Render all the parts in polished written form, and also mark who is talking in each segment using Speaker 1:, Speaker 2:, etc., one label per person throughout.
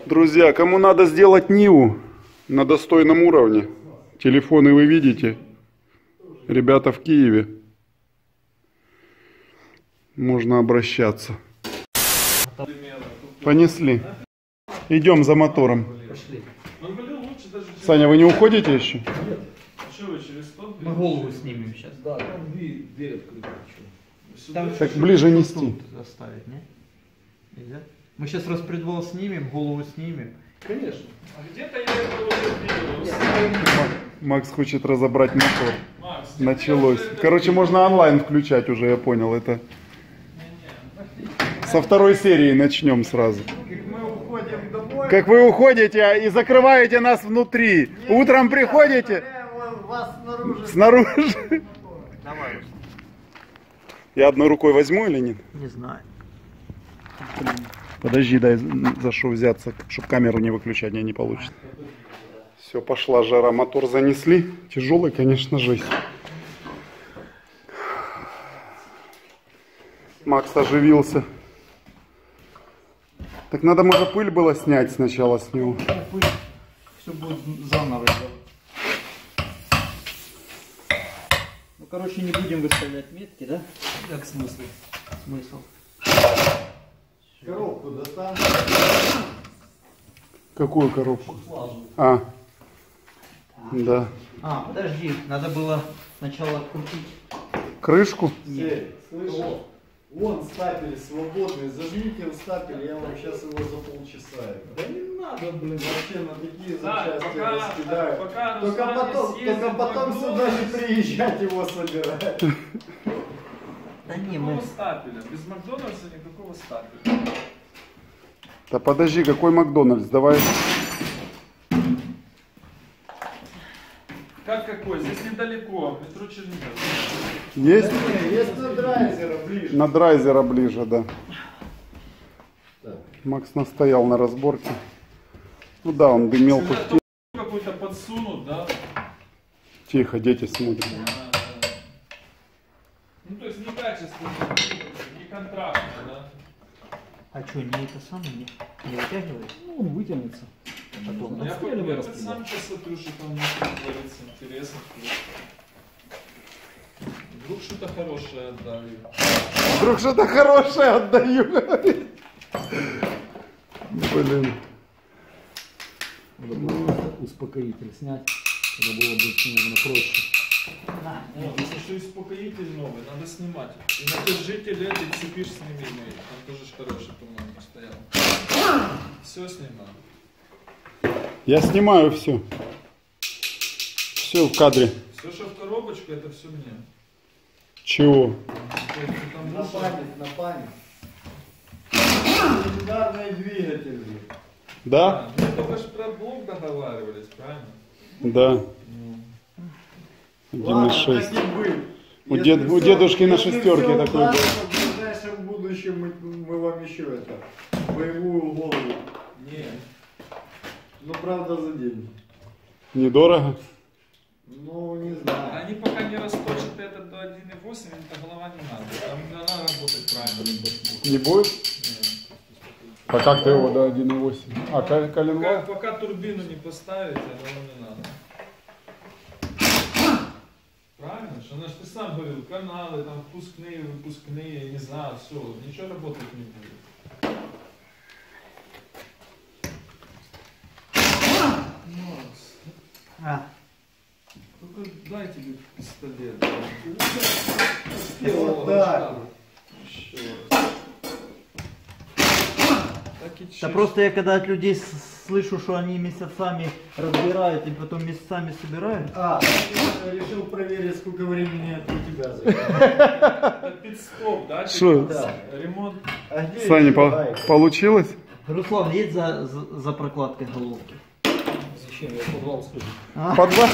Speaker 1: Друзья, кому надо сделать Ниву на достойном уровне, телефоны вы видите. Ребята в Киеве. Можно обращаться. Понесли. Идем за мотором. Саня, вы не уходите еще?
Speaker 2: Нет. Мы голову снимем сейчас. Да, там дверь открыта.
Speaker 1: Так ближе нести.
Speaker 2: Заставить, не? Нельзя? Мы сейчас распредвал снимем, голову снимем.
Speaker 3: Конечно.
Speaker 4: А где-то я это уже видел.
Speaker 1: Макс хочет разобрать мотор. Началось. Короче, можно онлайн включать уже, я понял. Это со второй серии начнем сразу. Как вы уходите и закрываете нас внутри. Утром приходите.
Speaker 3: Вас снаружи.
Speaker 1: Снаружи.
Speaker 2: Давай.
Speaker 1: Я одной рукой возьму или нет?
Speaker 2: Не знаю.
Speaker 1: Подожди, дай за что взяться, чтобы камеру не выключать, не получится. Все, пошла жара, мотор занесли. Тяжелый, конечно, жесть. Макс оживился. Так надо, может, пыль было снять сначала с него.
Speaker 2: Все будет заново. Ну, короче, не будем выставлять метки, да? Как смысл? Смысл.
Speaker 3: Коробку достань.
Speaker 1: Какую коробку? А, да.
Speaker 2: А, подожди, надо было сначала крутить.
Speaker 1: Крышку?
Speaker 3: Слышишь? Вон стапель свободный, зажмите в стапель, я вам сейчас его за полчаса. Да не надо, блин, вообще на такие запчасти раскидаю. Только потом сюда не приезжать его собирать.
Speaker 2: Да не,
Speaker 4: Никакого
Speaker 2: мы...
Speaker 4: стапеля. Без Макдональдса никакого стапеля.
Speaker 1: Да подожди, какой Макдональдс? Давай.
Speaker 4: Как какой? Здесь недалеко. Метро Чернигов.
Speaker 1: Есть?
Speaker 3: Да, есть на драйзера ближе.
Speaker 1: На драйзера ближе, да.
Speaker 3: Так.
Speaker 1: Макс настоял на разборке. Ну да, он дымел
Speaker 4: Сюда
Speaker 1: пустил.
Speaker 4: какой-то подсунут, да?
Speaker 1: Тихо, дети смотрят.
Speaker 4: Ну то есть некачественно, не контрактно, да?
Speaker 2: А что, не это самое, не вытягивается?
Speaker 3: Ну, он вытянется.
Speaker 2: Потом.
Speaker 4: Я сам посмотрю, что там творится, интересно. Вдруг что-то хорошее отдали.
Speaker 1: Вдруг что-то хорошее отдаю, говорит. Блин.
Speaker 3: Надо было успокоитель снять, это было бы, наверное, проще.
Speaker 4: Вот, если что успокоитель новый, надо снимать. И натяжитель этой цепишь с ними, там тоже ж хороший, по-моему, стоял. Все снимаю.
Speaker 1: Я снимаю все. Все в кадре.
Speaker 4: Все, что в коробочку, это все мне.
Speaker 1: Чего?
Speaker 4: То есть, потому
Speaker 3: На
Speaker 4: что-
Speaker 3: память, на память. Легендарный двигатель.
Speaker 1: Да?
Speaker 4: Мы только же про блок договаривались, правильно?
Speaker 1: Да.
Speaker 3: Ладно,
Speaker 1: 1.6.
Speaker 3: так и быть.
Speaker 1: У
Speaker 3: Если
Speaker 1: дедушки на
Speaker 3: если
Speaker 1: шестерке
Speaker 3: всё
Speaker 1: такой
Speaker 3: удастся,
Speaker 1: был.
Speaker 3: В ближайшем будущем мы вам еще это, боевую голову.
Speaker 4: Нет.
Speaker 3: Ну, правда, за деньги.
Speaker 1: Недорого?
Speaker 3: Ну, не знаю.
Speaker 4: Они пока не расточат это до 1.8, это голова не надо. Там надо работать правильно.
Speaker 1: Не будет?
Speaker 4: Нет.
Speaker 1: А как ты его до 1.8? А коленвал?
Speaker 4: Пока турбину не поставить, оно не надо. Правильно? Что она ж ты сам говорил, каналы, там впускные, выпускные, не знаю, все, ничего работать не будет.
Speaker 2: А,
Speaker 4: Только дай тебе пистолет.
Speaker 3: Вот так.
Speaker 4: Еще. Так и
Speaker 2: да
Speaker 4: чисто.
Speaker 2: просто я когда от людей слышу, что они месяцами разбирают и потом месяцами собирают.
Speaker 3: А, я решил проверить, сколько времени это у тебя займет.
Speaker 4: Это пит-стоп, да?
Speaker 1: Что?
Speaker 3: Да.
Speaker 4: Ремонт.
Speaker 3: А где
Speaker 1: Саня,
Speaker 3: еще гайка?
Speaker 1: получилось?
Speaker 2: Руслан, едь за прокладкой головки.
Speaker 3: Зачем? Я подвал сходил.
Speaker 1: Подвал.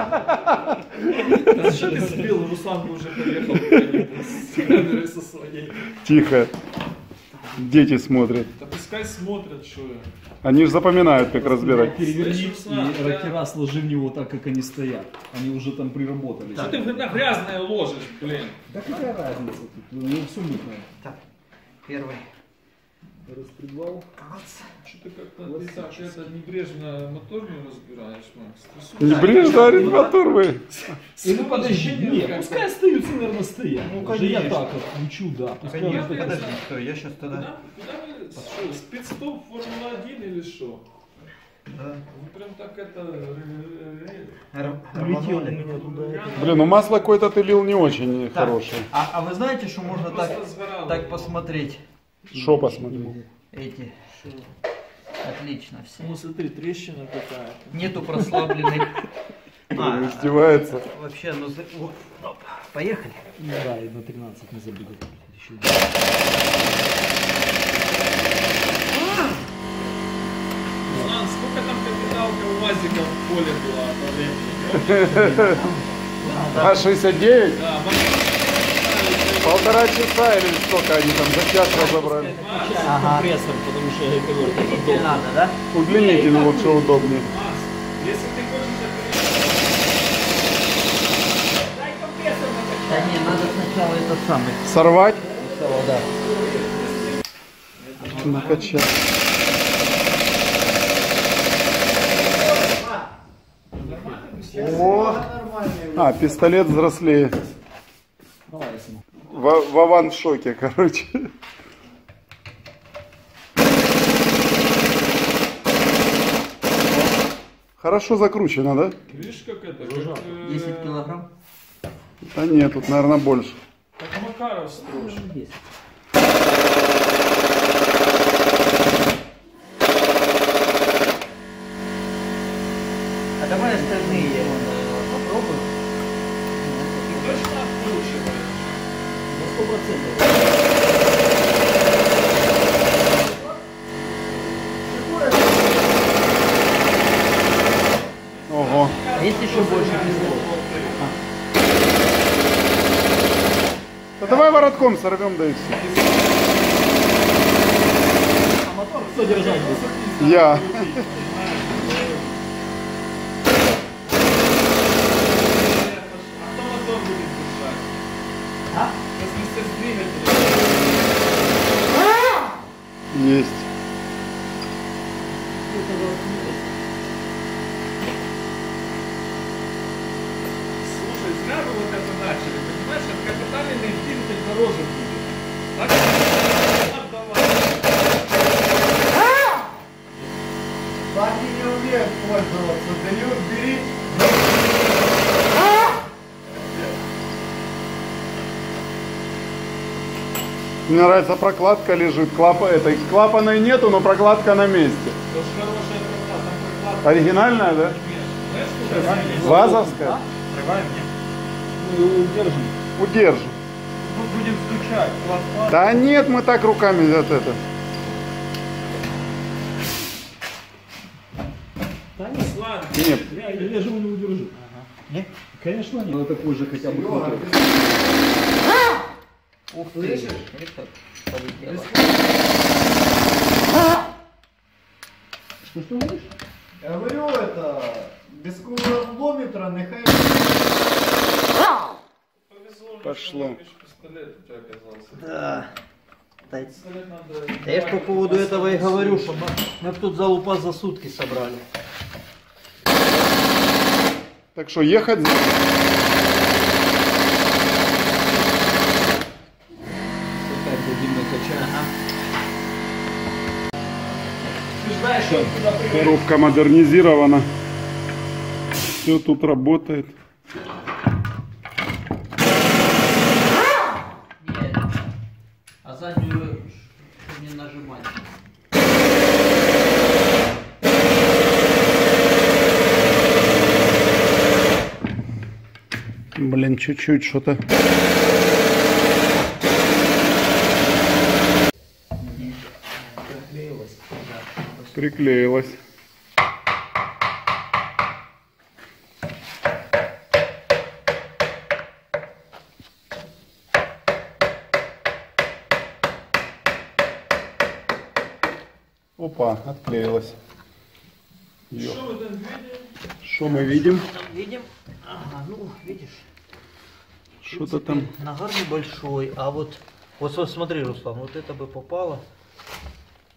Speaker 4: Да что ты сбил? Руслан уже поехал с камерой со своей.
Speaker 1: Тихо. Дети смотрят.
Speaker 4: Да пускай смотрят, что я.
Speaker 1: Они же запоминают, как разбирать.
Speaker 3: Переверни
Speaker 4: Слышь,
Speaker 3: и
Speaker 4: Руслан,
Speaker 3: ракера сложи в него так, как они стоят. Они уже там приработались.
Speaker 4: Что ты на грязное ложишь, блин?
Speaker 3: Да какая разница тут? Ну, все мутное.
Speaker 2: Так, первый. Распредвал.
Speaker 4: Что-то как-то ты так это небрежно мотор не разбираешь, Макс.
Speaker 1: Небрежно арендатор вы.
Speaker 2: Или подожди, нет, пускай остаются, наверное, стоять. Ну, конечно. Я так отключу, да. Пускай
Speaker 4: Конечно,
Speaker 2: они
Speaker 4: подожди,
Speaker 3: что, я сейчас тогда...
Speaker 4: Куда вы, что, спецстоп Формула-1 или что?
Speaker 3: Да.
Speaker 4: Вы прям так это...
Speaker 2: улетел у меня туда.
Speaker 1: Блин, ну масло какое-то ты лил не очень хорошее.
Speaker 3: А вы знаете, что можно
Speaker 4: Просто сгорало.
Speaker 3: так посмотреть?
Speaker 1: Шо посмотрим?
Speaker 3: Эти. Отлично все.
Speaker 2: Ну смотри, трещина какая-то.
Speaker 3: Нету прослабленных.
Speaker 1: Блин, издевается.
Speaker 3: Вообще, ну... Оп, поехали.
Speaker 2: Да, и на 13 не забыли. Еще
Speaker 4: Руслан, сколько там капиталка у УАЗика в поле была по времени?
Speaker 1: А 69?
Speaker 4: Да,
Speaker 1: Полтора часа или сколько они там за час разобрали?
Speaker 2: компрессор, потому что я говорю, это
Speaker 3: Не
Speaker 2: долго.
Speaker 3: надо, да?
Speaker 1: Удлинитель лучше, удобнее.
Speaker 4: Макс, если ты хочешь
Speaker 3: Да не, надо сначала это самое.
Speaker 1: Сорвать?
Speaker 3: Сначала, да.
Speaker 1: Накачать. О! А, пистолет взрослее.
Speaker 2: Давай, я сниму.
Speaker 1: Вован в шоке, короче. Хорошо закручено, да?
Speaker 4: Видишь, как это? Как,
Speaker 3: 10 килограмм.
Speaker 1: Да нет, тут, наверное, больше.
Speaker 4: как Макаров строж.
Speaker 2: Есть.
Speaker 3: А давай остальные попробуем.
Speaker 4: Ты точно откручиваешь?
Speaker 2: На 100%.
Speaker 1: Ого.
Speaker 3: А есть еще больше кислот?
Speaker 1: Да давай воротком сорвем, да и все.
Speaker 2: А мотор кто держать будет?
Speaker 1: Я.
Speaker 4: А кто мотор будет держать?
Speaker 3: А?
Speaker 4: Если с двигателем.
Speaker 1: Есть.
Speaker 4: Слушай, зря вы вот это начали, понимаешь, от капитальный двигатель дороже будет. Так отдавай.
Speaker 3: Парни не умеют пользоваться. Дают, бери.
Speaker 1: Мне нравится, прокладка лежит. Клапана нету, но прокладка на месте.
Speaker 4: Это ж хорошая прокладка, там прокладка.
Speaker 1: Оригинальная, да?
Speaker 4: Знаешь, куда залезть?
Speaker 1: Вазовская?
Speaker 3: Открываем, нет?
Speaker 2: Мы его удержим.
Speaker 1: Удержим.
Speaker 3: Тут будем стучать. Класс.
Speaker 1: Да нет, мы так руками вот это.
Speaker 2: Да нет,
Speaker 4: Руслан,
Speaker 1: Нет.
Speaker 2: я же его не удержу.
Speaker 3: Нет?
Speaker 2: Конечно нет. Но такой же хотя бы крутой.
Speaker 3: Ух ты. Это полетело.
Speaker 2: Что говоришь?
Speaker 3: Я говорю, это без кулометра нехай.
Speaker 4: повезло,
Speaker 1: Пошло.
Speaker 4: что пистолет у тебя оказался.
Speaker 3: Да. Да,
Speaker 4: Пистолет надо...
Speaker 3: да я ж по поводу этого и говорю, что мы тут залупа за сутки собрали.
Speaker 1: Так что ехать...
Speaker 2: Так, дадим накачать.
Speaker 4: Ты знаешь, что он туда приводит?
Speaker 1: Коробка модернизирована. Все тут работает.
Speaker 3: Нет. А заднюю чтобы не нажимать.
Speaker 1: Блин, чуть-чуть что-то. Приклеилось. Опа, отклеилось. Ё.
Speaker 4: Что вы там видели?
Speaker 1: Что мы видим?
Speaker 3: Видим? Ага, ну, видишь.
Speaker 1: Что-то там.
Speaker 3: Нагар небольшой, а вот смотри, Руслан, вот это бы попало.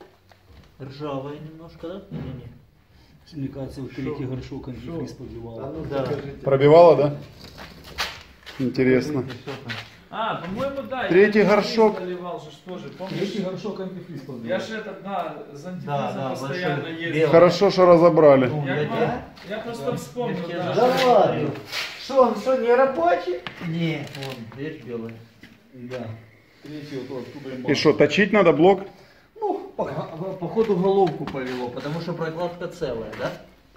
Speaker 2: Ржавая немножко, да? Не-не-не.
Speaker 5: Мне кажется, вот третий горшок антифриз
Speaker 3: А
Speaker 5: подливал.
Speaker 3: ну
Speaker 2: Да.
Speaker 3: покажите.
Speaker 1: Пробивало, да? Интересно.
Speaker 4: А, по-моему, да.
Speaker 1: Третий
Speaker 4: я
Speaker 1: горшок.
Speaker 4: Заливал же, что же, помнишь?
Speaker 5: Третий горшок антифриз подливал.
Speaker 4: Я же этот, да, с антифризом
Speaker 2: Да,
Speaker 4: постоянно
Speaker 2: большой,
Speaker 4: ездил.
Speaker 2: белый.
Speaker 1: Хорошо, что разобрали.
Speaker 2: Ну,
Speaker 4: Я,
Speaker 2: я-
Speaker 4: я просто вспомнил,
Speaker 2: Я
Speaker 4: да.
Speaker 2: тебе
Speaker 3: Да ладно. Что, он что, не рабочий?
Speaker 2: Не, вон, видишь, белый.
Speaker 5: Да. Третий вот оттуда
Speaker 1: И что, точить надо блок?
Speaker 2: Ну, походу головку повело, потому что прокладка целая, да?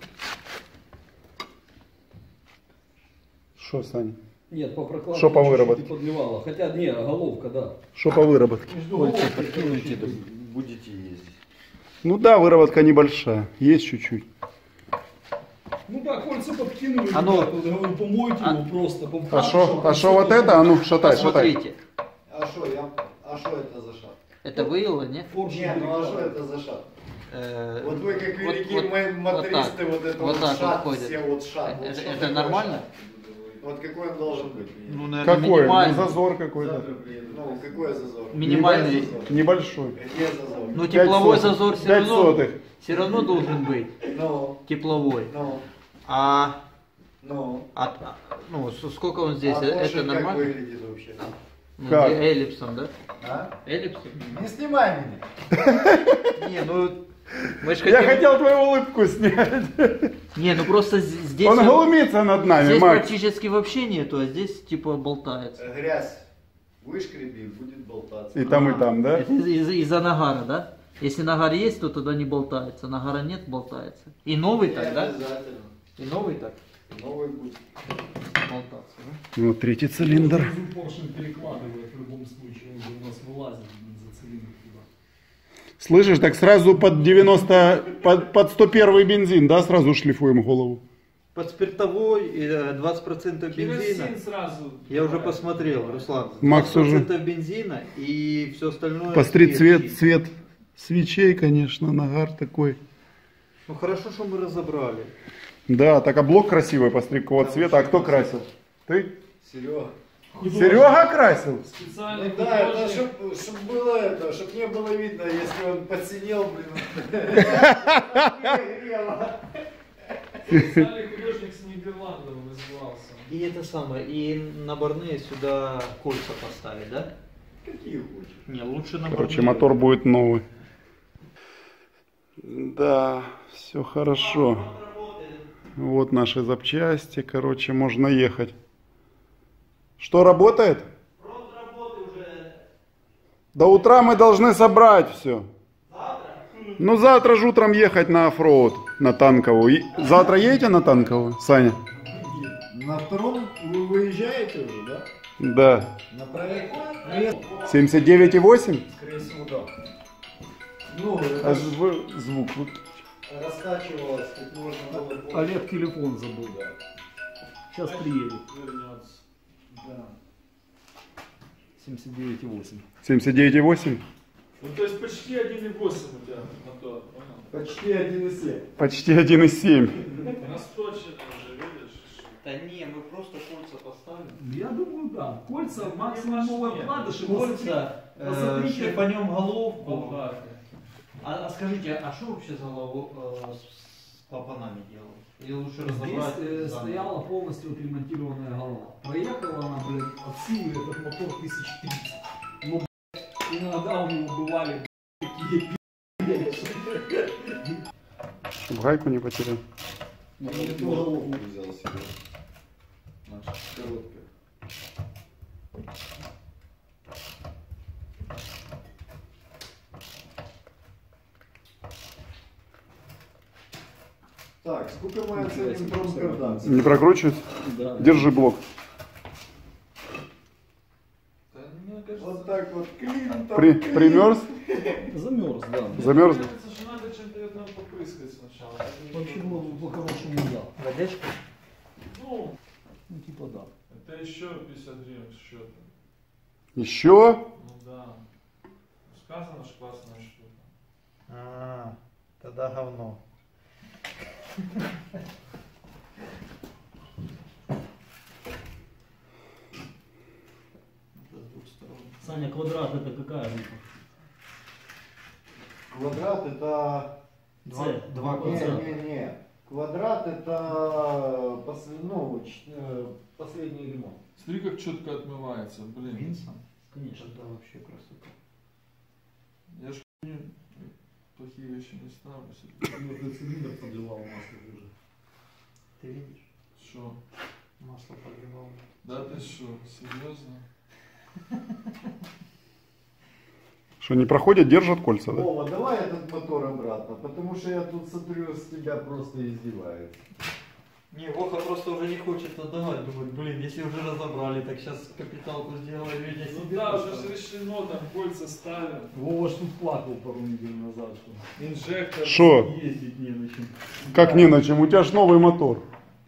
Speaker 1: Что, Саня?
Speaker 5: Нет, по прокладке
Speaker 1: Что по
Speaker 5: чуть-чуть
Speaker 1: выработке?
Speaker 5: и подливала. Хотя, не, головка, да.
Speaker 1: Что по выработке?
Speaker 5: Между
Speaker 3: Кольца
Speaker 5: головкой,
Speaker 3: подкинете,
Speaker 5: короче,
Speaker 3: да будете ездить.
Speaker 1: Ну да, выработка небольшая. Есть чуть-чуть.
Speaker 5: Ну да, кольца подкинули.
Speaker 2: А ну.
Speaker 5: ребята, говорю, помойте его просто.
Speaker 1: А что вот это? А ну, шатай, шатай.
Speaker 2: Смотрите,
Speaker 3: А что это за шаг?
Speaker 2: это выело, не?
Speaker 3: Не, ну а что это за шаг? Вот вы как
Speaker 2: Вот-
Speaker 3: великие
Speaker 2: вот
Speaker 3: мотористы, вот это
Speaker 2: вот
Speaker 3: вот
Speaker 2: так
Speaker 3: шаг,
Speaker 2: вот
Speaker 3: все
Speaker 2: ходят.
Speaker 3: вот шаг. Вот
Speaker 2: Это,
Speaker 3: что
Speaker 2: это
Speaker 3: такое
Speaker 2: нормально?
Speaker 3: шаг? Вот какой он должен быть?
Speaker 2: Ну, наверное,
Speaker 1: Какой? Ну,
Speaker 2: минимальный.
Speaker 1: зазор какой-то.
Speaker 3: Ну, какой зазор?
Speaker 2: Минимальный.
Speaker 3: Зазор.
Speaker 1: Небольшой.
Speaker 3: Где зазор?
Speaker 2: Ну, тепловой
Speaker 1: 5
Speaker 2: зазор
Speaker 1: сотых.
Speaker 2: все
Speaker 1: 5
Speaker 2: равно,
Speaker 1: сотых.
Speaker 2: все равно должен быть.
Speaker 3: Ну,
Speaker 2: Тепловой.
Speaker 3: ну,
Speaker 2: А,
Speaker 3: ну.
Speaker 2: ну, сколько он здесь?
Speaker 3: А
Speaker 2: Это
Speaker 3: площадь как
Speaker 2: нормально?
Speaker 3: выглядит вообще?
Speaker 2: Ну,
Speaker 1: Как?
Speaker 2: эллипсом, да?
Speaker 3: А?
Speaker 2: Эллипсом?
Speaker 3: Не снимай меня.
Speaker 2: Не, ну, мы же
Speaker 1: Я
Speaker 2: хотим...
Speaker 1: хотел твою улыбку снять.
Speaker 2: Не, ну просто здесь...
Speaker 1: Он глумится над нами,
Speaker 2: Здесь
Speaker 1: Макс.
Speaker 2: практически вообще нету, а здесь типа болтается.
Speaker 3: Грязь. Вышкреби, будет болтаться.
Speaker 1: И там, да?
Speaker 2: Это из-за нагара, да? Если нагар есть, то тогда не болтается. Нагара нет, болтается. И новый
Speaker 3: Не
Speaker 2: так, да?
Speaker 3: обязательно.
Speaker 2: И новый так
Speaker 3: Новый будет.
Speaker 2: болтаться, да?
Speaker 1: Ну, третий цилиндр.
Speaker 5: Внизу поршень перекладывает в любом случае. Он же у нас вылазит за цилиндр туда.
Speaker 1: Слышишь, так сразу под 90, под 101 бензин, да, сразу шлифуем голову.
Speaker 2: Под спиртовой и 20% бензина.
Speaker 4: Керосин сразу.
Speaker 2: Я уже посмотрел, Руслан.
Speaker 1: Макс
Speaker 2: 20% бензина и все остальное.
Speaker 1: Посмотри,
Speaker 2: свечи.
Speaker 1: цвет свечей, конечно, нагар такой.
Speaker 2: Ну хорошо, что мы разобрали.
Speaker 1: Да, так а блок красивый, посмотри, какого цвета. А кто красил? Ты?
Speaker 3: Серега.
Speaker 1: Серега красил?
Speaker 4: Специальный
Speaker 3: Ну да, это
Speaker 4: художник.
Speaker 3: чтоб было это, чтоб не было видно, если он посинел, блин.
Speaker 4: Специальный художник с Нидерландов назывался.
Speaker 2: И это самое, и наборные сюда кольца поставить, да?
Speaker 3: Какие хочешь.
Speaker 2: Не, лучше наборные.
Speaker 1: Короче, мотор будет новый. Да, все хорошо. Вот наши запчасти, короче, можно ехать. Что, работает? До утра мы должны собрать все. Ну, завтра же утром ехать на оффроуд, на Танковую. Завтра едете на Танковую, Саня?
Speaker 3: На втором вы выезжаете уже, да?
Speaker 1: Да.
Speaker 3: На проект? Нет.
Speaker 1: 79,8?
Speaker 3: Скорее всего, да. Ну,
Speaker 1: А
Speaker 3: это
Speaker 1: звук.
Speaker 3: раскачивалось, как можно было.
Speaker 5: Олег телефон забыл. Сейчас приедет.
Speaker 3: Вернется. Да.
Speaker 5: 79,8.
Speaker 1: 79,8?
Speaker 4: Ну то есть почти 1,8 у тебя мотор, понял?
Speaker 3: Почти 1,7.
Speaker 1: Почти 1,7.
Speaker 4: Насточено уже, видишь?
Speaker 2: Да не, мы просто кольца поставим.
Speaker 5: Я думаю, да. Кольца, максимум новые вкладыши.
Speaker 2: Кольца,
Speaker 5: Посмотрите.
Speaker 2: шлифанем головку.
Speaker 4: Болгарки.
Speaker 2: А скажите, а что вообще за голову с клапанами делал? Или лучше
Speaker 5: Здесь
Speaker 2: разобрать? заново?
Speaker 5: стояла полностью отремонтированная голова. Проехала она, блин, от силы этот мотор 1030. Ну, блин, иногда у него бывали такие
Speaker 1: Чтоб гайку не потерял.
Speaker 3: Ну, я эту головку взял себе. Наша короткая. Так, сколько мы оценим промкардан?
Speaker 1: Не прокручивать?
Speaker 5: Да.
Speaker 1: Держи блок.
Speaker 4: Да, мне кажется,
Speaker 3: Вот так вот клин там.
Speaker 1: Примерз?
Speaker 5: Замерз, да.
Speaker 1: Замерз?
Speaker 4: мне кажется, что надо чем-то ее там попрыскать сначала.
Speaker 5: Вообще было бы по-хорошему да.
Speaker 2: Водичка?
Speaker 4: Ну,
Speaker 5: Ну типа да.
Speaker 4: это еще 50 гривен счета.
Speaker 1: Еще?
Speaker 4: Ну да. Сказано, что классная штука.
Speaker 2: А, тогда говно.
Speaker 5: Саня, квадрат это какая группа?
Speaker 3: Квадрат это... Не. Квадрат это последний ремонт.
Speaker 4: Смотри, как четко отмывается, блин.
Speaker 5: Винсон? Конечно, да, вообще красота.
Speaker 4: Я ж плохие вещи не ставлю себе.
Speaker 5: Ну, ты цилиндр подливал масло уже. Ты видишь?
Speaker 4: Шо?
Speaker 5: Масло подливал.
Speaker 4: Да ты шо, серьезно?
Speaker 1: Что, не проходят, держат кольца, да?
Speaker 3: Вова, давай этот мотор обратно, потому что я тут смотрю, с тебя просто издеваюсь.
Speaker 2: Не, Воха просто уже не хочет отдавать. Думает, блин, если уже разобрали, так сейчас капиталку сделаем, ведь я
Speaker 4: Ну
Speaker 2: себе.
Speaker 4: да, уже ж решено, там кольца ставят.
Speaker 5: Вова ж тут плакал пару недель назад, что
Speaker 4: Инжектор.
Speaker 1: Что?
Speaker 2: Ездить не на чем.
Speaker 1: Как не на чем? У тебя ж новый мотор.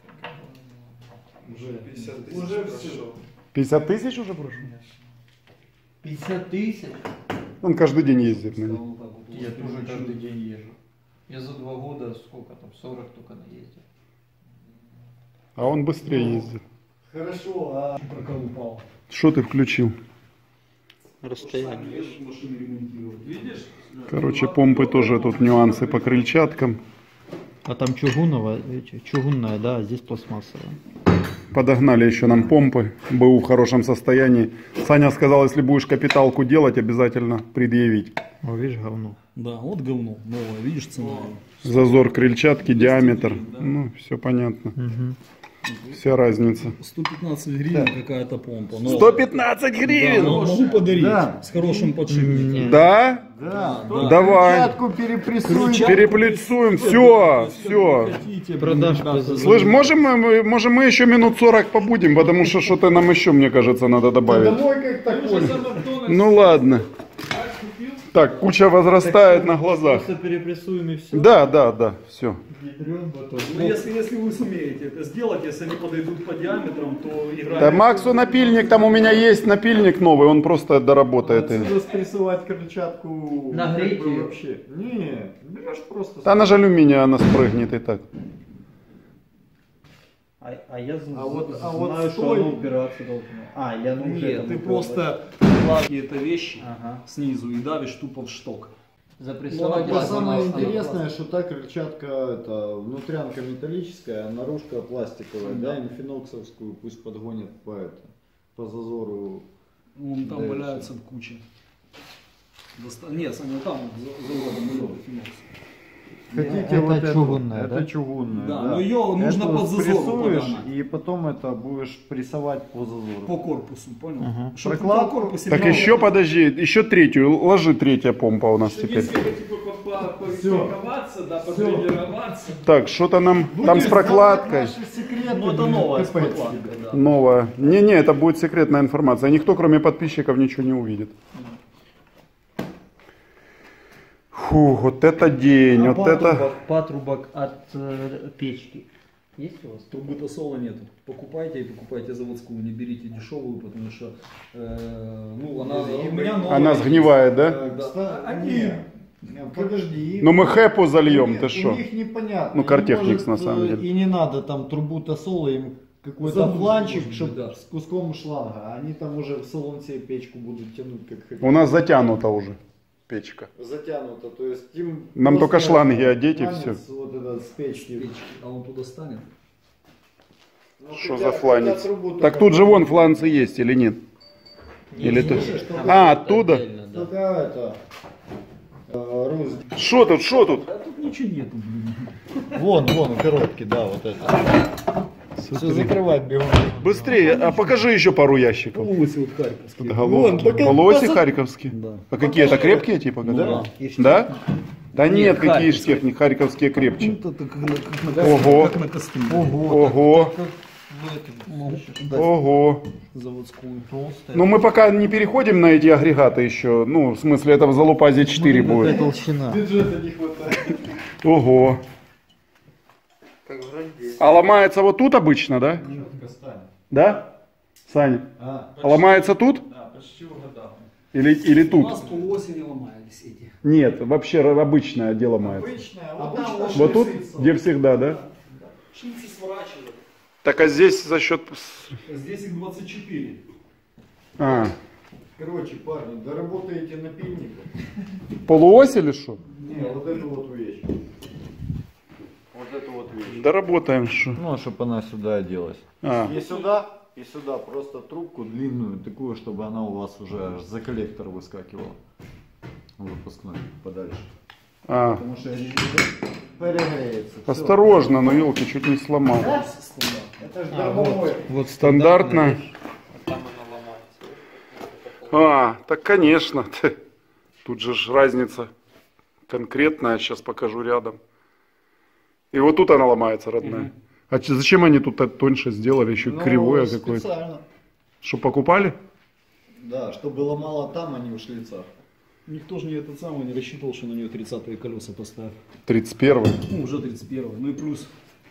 Speaker 5: уже
Speaker 4: 50 тысяч
Speaker 3: Уже
Speaker 4: прошел.
Speaker 1: 50 тысяч уже прошло?
Speaker 2: 50 тысяч?
Speaker 1: Он каждый день ездит на ней.
Speaker 5: сказал так вот.
Speaker 2: Я тоже каждый день езжу. Я за 2 года сколько там, 40 только наездил.
Speaker 1: А он быстрее ездит.
Speaker 3: Хорошо, а
Speaker 5: Прокол упал.
Speaker 1: Что ты включил?
Speaker 2: Расстояние.
Speaker 5: Машины ремонтировать.
Speaker 4: Видишь?
Speaker 1: Короче, помпы тоже тут нюансы по крыльчаткам.
Speaker 2: А там чугунная, да, а здесь пластмассовая.
Speaker 1: Подогнали еще нам помпы. БУ в хорошем состоянии. Саня сказал, если будешь капиталку делать, обязательно предъявить.
Speaker 2: О, видишь, говно.
Speaker 5: Да, вот говно новое, видишь цена?
Speaker 1: Зазор крыльчатки, диаметр. Ну, все понятно. Вся разница.
Speaker 5: 115 гривен какая-то помпа.
Speaker 1: 115 гривен!
Speaker 5: Да, могу подарить.
Speaker 3: Да.
Speaker 5: С хорошим подшипником.
Speaker 1: Да?
Speaker 3: да,
Speaker 1: Давай.
Speaker 3: крыльчатку перепрессуем.
Speaker 1: Переплюсуем. Все, все.
Speaker 5: Хотите,
Speaker 2: Продаж
Speaker 5: ребята,
Speaker 2: по
Speaker 1: Слышь, можем мы еще минут 40 побудем, потому что что-то нам еще, мне кажется, надо добавить.
Speaker 3: Домой как такой.
Speaker 1: Ну ладно. Так, куча возрастает на глазах.
Speaker 2: Просто перепрессуем и все.
Speaker 1: Да, все.
Speaker 5: Ну, если вы сумеете это сделать, если они подойдут по диаметрам, то играть.
Speaker 1: Да Максу напильник, там у меня есть напильник новый, он просто доработает.
Speaker 3: Отсюда спрессовать крыльчатку.
Speaker 2: Нагреть
Speaker 3: как бы
Speaker 2: ее.
Speaker 3: вообще. Не, берешь просто.
Speaker 1: Да она же алюминия, она спрыгнет и так.
Speaker 2: А я
Speaker 3: вот
Speaker 2: знаю, что
Speaker 3: стой.
Speaker 2: оно убираться должно. Я
Speaker 5: Нет, ты просто прикладываешь это вещи
Speaker 2: Ага.
Speaker 5: снизу и давишь тупо в шток.
Speaker 2: Запрессовать.
Speaker 3: Ну, самое интересное, что та крыльчатка, это внутрянка металлическая, а наружка пластиковая, да, инфиноксовскую пусть подгонят по зазору.
Speaker 5: Вон там
Speaker 3: Да,
Speaker 5: валяются в куче. Нет, Саня, там за углом финокс.
Speaker 3: Хотите
Speaker 2: Это
Speaker 3: вот эту?
Speaker 2: чугунная,
Speaker 3: Это
Speaker 2: да?
Speaker 3: чугунная,
Speaker 5: Да, но ее нужно
Speaker 3: Эту
Speaker 5: под зазору
Speaker 3: спрессуешь,
Speaker 5: подогнать.
Speaker 3: и потом это будешь прессовать по зазору.
Speaker 5: По корпусу, понял?
Speaker 2: Ага.
Speaker 5: Чтоб
Speaker 3: Прокладку.
Speaker 5: по корпусу
Speaker 1: Так
Speaker 5: много-
Speaker 1: еще подожди, еще третью, ложи третья помпа у нас теперь.
Speaker 4: Если типа порисоваться, да, потренироваться.
Speaker 1: Так, что-то нам там с прокладкой.
Speaker 3: Наши секреты,
Speaker 5: Ну это новая с
Speaker 3: капец
Speaker 5: прокладкой,
Speaker 3: тебе.
Speaker 5: да.
Speaker 1: Новая. Не, это будет секретная информация. Никто, кроме подписчиков, ничего не увидит. Фу, вот это день, вот это...
Speaker 2: Патрубок от печки. Есть у вас?
Speaker 5: Трубы-то соло нету. Покупайте и покупайте заводскую, не берите дешевую, потому что ну она и у меня новая.
Speaker 1: Она сгнивает, да?
Speaker 3: Они... Подожди.
Speaker 1: Ну мы хэпу зальем,
Speaker 3: Нет,
Speaker 1: ты что?
Speaker 3: У них непонятно.
Speaker 1: Ну,
Speaker 3: Им,
Speaker 1: Картехникс,
Speaker 3: может,
Speaker 1: на самом деле.
Speaker 3: И не надо там трубу тосола, им какой-то
Speaker 5: Занудно,
Speaker 3: фланчик,
Speaker 5: может
Speaker 3: чтобы
Speaker 5: быть, да.
Speaker 3: с куском шланга. А они там уже в салон себе печку будут тянуть, как хотят.
Speaker 1: У нас затянута уже печка.
Speaker 3: Затянуто, то есть им...
Speaker 1: Нам
Speaker 3: просто
Speaker 1: только шланги одеть и
Speaker 3: фланец
Speaker 1: всё.
Speaker 3: Вот этот с печки.
Speaker 5: А он туда станет?
Speaker 3: Ну,
Speaker 1: Что
Speaker 3: хотя-
Speaker 1: за фланец?
Speaker 3: хотя трубу
Speaker 1: Так
Speaker 3: только-
Speaker 1: тут же вон фланцы есть или нет? Или тут... А, оттуда?
Speaker 3: Только это... Рус.
Speaker 1: Что тут?
Speaker 5: Да тут ничего нету, блин.
Speaker 3: Вон, коробки, да, вот это. Все закрывать бегом.
Speaker 1: Быстрее, а покажи еще пару ящиков.
Speaker 5: Полосы вот харьковские.
Speaker 1: Полоси харьковские.
Speaker 5: Да.
Speaker 1: А какие это крепкие типа?
Speaker 5: Да.
Speaker 1: Да? Да нет, какие
Speaker 2: харьковские.
Speaker 1: штефни, харьковские крепче.
Speaker 5: Ну, это как на
Speaker 1: Ого.
Speaker 5: как на костыле.
Speaker 1: Ого, ого.
Speaker 5: Заводскую.
Speaker 1: Ну мы пока не переходим на эти агрегаты еще. Ну, в смысле, это в Залупазе 4 будет.
Speaker 2: Толщина.
Speaker 3: Бюджета не хватает.
Speaker 1: Ого. А ломается вот тут обычно, да? Да? Сань, а ломается тут?
Speaker 4: Да, почти угадал.
Speaker 1: Или
Speaker 5: У
Speaker 1: тут?
Speaker 5: нас полуосени ломались эти.
Speaker 1: Нет, вообще обычное где ломается.
Speaker 3: Обычная, вот там вот
Speaker 1: Вот тут,
Speaker 3: шлицы.
Speaker 1: где всегда, да?
Speaker 5: Шлицы сворачивают.
Speaker 1: Так а здесь за счет...
Speaker 5: Здесь их 24.
Speaker 1: А,
Speaker 3: Короче, парни, доработаете напильником.
Speaker 1: Полуось или что?
Speaker 3: Не, вот эту вот вещь. Вот эту вот вещь.
Speaker 1: Доработаем что.
Speaker 3: Ну, чтобы она сюда оделась. И сюда просто трубку длинную, такую, чтобы она у вас уже аж за коллектор выскакивала. Выпускной подальше. Потому что перегреется.
Speaker 1: Осторожно, но елки чуть не сломал.
Speaker 3: Это же дармовое.
Speaker 1: Вот стандартно. Так конечно. Тут же ж разница конкретная, сейчас покажу рядом. И вот тут она ломается, родная. А зачем они тут тоньше сделали, еще кривое какое-то?
Speaker 3: Специально.
Speaker 1: Что, покупали?
Speaker 3: Да, чтобы ломало там, а не в шлицах.
Speaker 5: Никто же не этот самый не рассчитывал, что на нее 30-е колеса поставят.
Speaker 1: 31-й.
Speaker 5: Ну, уже 31-й. Ну и плюс.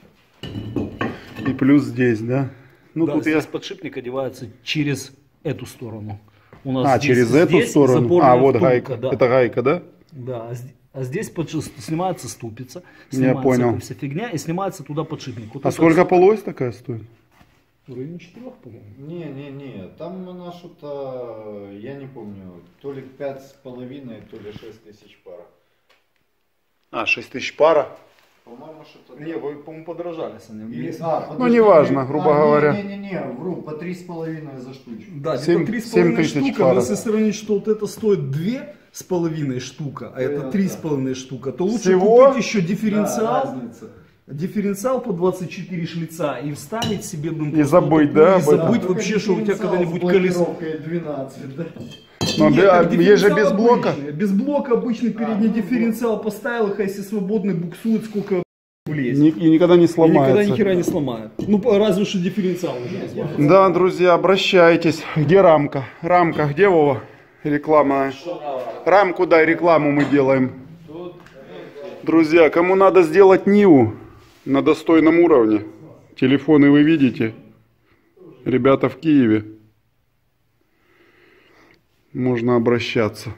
Speaker 1: И плюс здесь, да? Ну,
Speaker 5: да,
Speaker 1: тут
Speaker 5: здесь подшипник одевается через эту сторону. У нас здесь,
Speaker 1: через эту сторону? Вот
Speaker 5: втулка,
Speaker 1: гайка.
Speaker 5: Да.
Speaker 1: Это гайка, да?
Speaker 5: Да, а здесь снимается ступица,
Speaker 1: Я
Speaker 5: снимается
Speaker 1: понял.
Speaker 5: эта вся фигня и снимается туда подшипник. Вот
Speaker 1: А
Speaker 5: это
Speaker 1: сколько полуось такая стоит?
Speaker 5: В районе 4, по-моему.
Speaker 3: Не, там она что-то, я не помню, то ли 5,5, то ли 6 тысяч пара.
Speaker 1: 6 тысяч пара?
Speaker 3: По-моему, что-то...
Speaker 5: Не, вы, по-моему, подорожали с ним.
Speaker 1: Ну, неважно, грубо говоря.
Speaker 3: Не, вру, по 3,5 за штучку.
Speaker 5: Да,
Speaker 1: Семь-
Speaker 5: где-то
Speaker 1: 7
Speaker 5: 3,5
Speaker 1: тысяч
Speaker 5: штука,
Speaker 1: пара.
Speaker 5: но если сравнить, что вот это стоит 2,5 штука, а это 3,5 штука, то лучше
Speaker 1: Всего?
Speaker 5: купить еще дифференциал.
Speaker 3: Да, разница.
Speaker 5: Дифференциал по 24 шлица и вставить себе,
Speaker 1: И забыть, да,
Speaker 5: и
Speaker 1: об этом?
Speaker 5: забыть вообще, что у тебя когда-нибудь колесо.
Speaker 3: 12, да?
Speaker 1: Но
Speaker 5: Нет, так
Speaker 1: есть же без
Speaker 5: дифференциал
Speaker 1: блока.
Speaker 5: обычный. Без блока обычный передний дифференциал поставил, их, а если свободный буксует, сколько влезет.
Speaker 1: И никогда не
Speaker 5: И никогда
Speaker 1: сломается.
Speaker 5: ни хера не сломает. Ну, разве что дифференциал уже развалится.
Speaker 1: Да, друзья, обращайтесь. Где рамка? Рамка где, Вова? Реклама. Рамку дай, рекламу мы делаем. Друзья, кому надо сделать Ниву на достойном уровне, телефоны вы видите. Ребята в Киеве. Можно обращаться.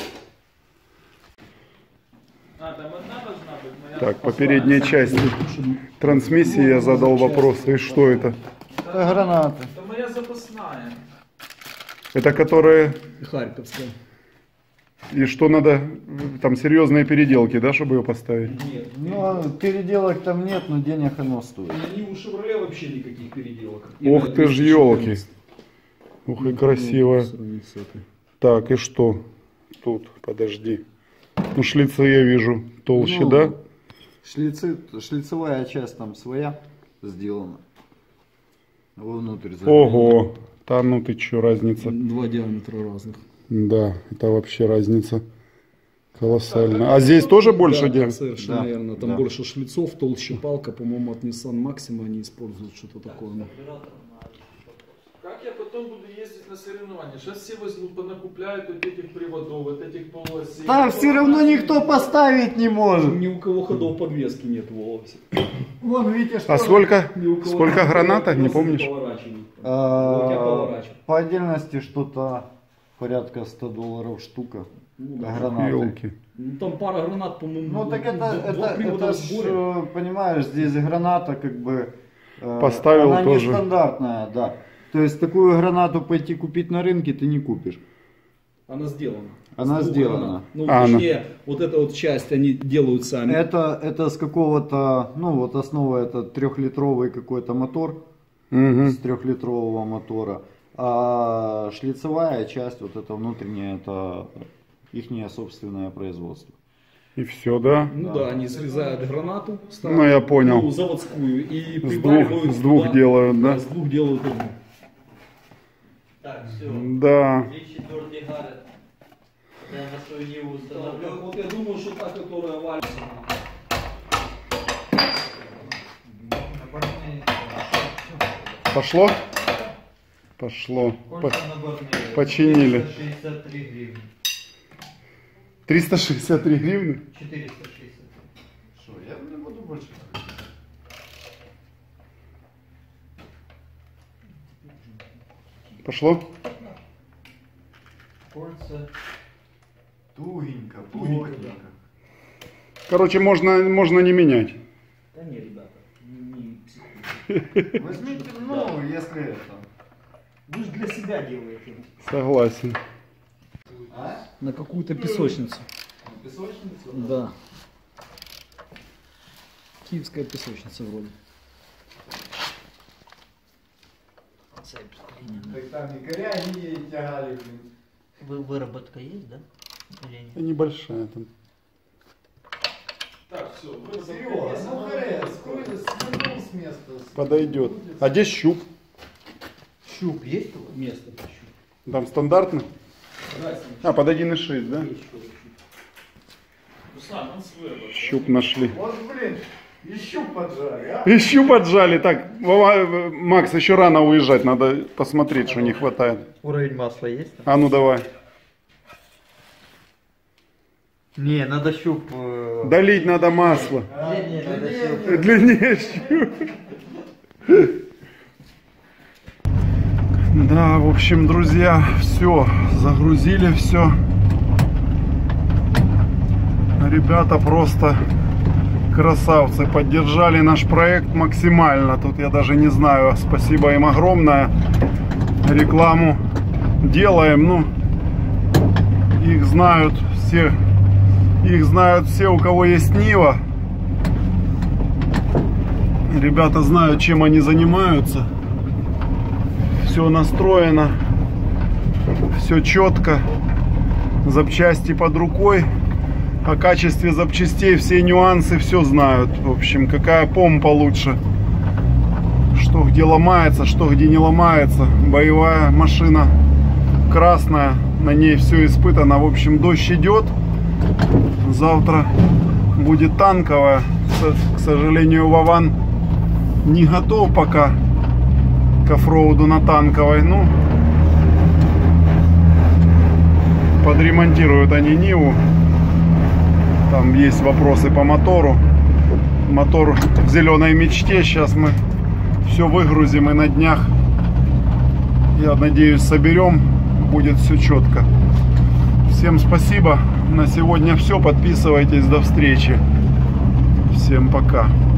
Speaker 1: Так, по передней части трансмиссии я задал вопрос. И что это?
Speaker 3: Это гранаты.
Speaker 4: Это моя запасная.
Speaker 1: Это которые...
Speaker 5: Харьковская.
Speaker 1: И что надо? Там серьезные переделки, да, чтобы ее поставить?
Speaker 5: Нет.
Speaker 3: Ну, переделок там нет, но денег оно стоит.
Speaker 5: На Ниву Шевроле вообще никаких переделок.
Speaker 1: Ох ты ж елки. Ух и красиво. Так, и что? Тут, подожди. Ну, шлицы я вижу толще,
Speaker 3: Ну,
Speaker 1: да?
Speaker 3: Шлицевая часть там своя сделана. Вовнутрь.
Speaker 1: Ого. Да ну ты чё, разница.
Speaker 5: Два диаметра разных.
Speaker 1: Да, это вообще разница колоссальная. А здесь тоже больше
Speaker 5: да,
Speaker 1: диаметра?
Speaker 5: совершенно
Speaker 3: Да,
Speaker 5: верно. Там
Speaker 3: да.
Speaker 5: больше шлицов, толще палка. По-моему, от Nissan Maxima они используют что-то такое.
Speaker 4: Как я потом буду ездить на соревнования? Сейчас все возьмут, понакупляют вот этих приводов, вот этих полуосей.
Speaker 3: Там все равно никто поставить не может.
Speaker 5: Ни у кого ходов подвески нет в Оловсе.
Speaker 3: Вон, видите, что...
Speaker 1: А сколько?
Speaker 5: Ни у кого
Speaker 1: Сколько
Speaker 5: ходов
Speaker 1: гранаток, не
Speaker 5: подвески
Speaker 1: помнишь?
Speaker 5: поворачивают.
Speaker 3: А,
Speaker 5: Вот я поворачиваю.
Speaker 3: по отдельности что-то порядка $100 штука.
Speaker 5: Ну, да.
Speaker 3: Гранаты.
Speaker 1: Ёлки.
Speaker 5: Ну, там пара гранат, по-моему,
Speaker 3: Ну так
Speaker 5: два привода
Speaker 3: это
Speaker 5: в сборе.
Speaker 3: ж, понимаешь, здесь граната как бы...
Speaker 1: Поставил
Speaker 3: она
Speaker 1: тоже.
Speaker 3: нестандартная, да. То есть такую гранату пойти купить на рынке ты не купишь.
Speaker 5: Она сделана.
Speaker 3: Она
Speaker 5: С двух
Speaker 3: сделана.
Speaker 5: гранат. Ну,
Speaker 1: А,
Speaker 5: точнее, вот эта вот часть они делают сами.
Speaker 3: Это с какого-то, ну вот основа это 3-литровый какой-то мотор,
Speaker 1: Мгм.
Speaker 3: с 3-литрового мотора. А шлицевая часть, вот это внутренняя, это ихнее собственное производство.
Speaker 1: И все, да?
Speaker 5: Ну да, они срезают гранату,
Speaker 1: Ну, я понял.
Speaker 5: ну, заводскую, и
Speaker 1: С
Speaker 5: приваривают
Speaker 1: двух, с двух
Speaker 5: туда.
Speaker 1: делают, да?
Speaker 5: С двух делают одну.
Speaker 2: Так, все.
Speaker 1: Да.
Speaker 2: 3/4 Гаррет. Я на свою Ниву установлю.
Speaker 5: Вот я думаю, что та, которая валится.
Speaker 1: Пошло? Пошло.
Speaker 2: Сколько наборные?
Speaker 1: Починили.
Speaker 2: 363 гривны.
Speaker 1: 363 гривны?
Speaker 2: 460.
Speaker 3: Что, я не буду больше.
Speaker 1: Пошло?
Speaker 2: Кольца.
Speaker 3: Тугенько, плотненько.
Speaker 1: Короче, можно не менять.
Speaker 5: Да не, ребята, не психуйте.
Speaker 3: Возьмите, ну, если это.
Speaker 5: Вы же для себя делаете.
Speaker 1: Согласен.
Speaker 3: А?
Speaker 5: На какую-то песочницу.
Speaker 3: Песочницу?
Speaker 5: Да. Киевская песочница вроде.
Speaker 3: Так там и коряги тягали, блин.
Speaker 2: Выработка есть, да? Или нет?
Speaker 1: Небольшая там.
Speaker 4: Так, все,
Speaker 3: Серега, ну хоря, сколько с места?
Speaker 1: Подойдет. А здесь щуп.
Speaker 2: Щуп есть у вас?
Speaker 5: Место для щуп.
Speaker 1: Там стандартно?
Speaker 5: Да,
Speaker 1: А, под 1,6, да?
Speaker 4: Руслан, он свой.
Speaker 1: Щуп нашли.
Speaker 3: Вот, блин, еще поджали, а?
Speaker 1: И щуп отжали. Так, Вова, Макс, еще рано уезжать. Надо посмотреть, что не хватает.
Speaker 2: Уровень масла есть?
Speaker 1: А ну давай.
Speaker 2: Не, надо щуп...
Speaker 1: Долить надо масло.
Speaker 2: Не, надо щуп.
Speaker 1: Длиннее щуп. Да, в общем, друзья, все, загрузили все. Ребята просто красавцы, поддержали наш проект максимально. Тут я даже не знаю, спасибо им огромное. Рекламу делаем, ну, их знают все, у кого есть Нива. Ребята знают, чем они занимаются. Все настроено, все четко, запчасти под рукой, о качестве запчастей все нюансы все знают. В общем, какая помпа лучше, что где ломается, что где не ломается. Боевая машина красная, на ней все испытано. В общем, дождь идет, завтра будет танковая. К сожалению, Вован не готов пока к оффроуду на танковой. Ну, подремонтируют они Ниву. Там есть вопросы по мотору. Мотор в зеленой мечте. Сейчас мы все выгрузим и на днях, я надеюсь, соберем. Будет все четко. Всем спасибо. На сегодня все. Подписывайтесь. До встречи. Всем пока.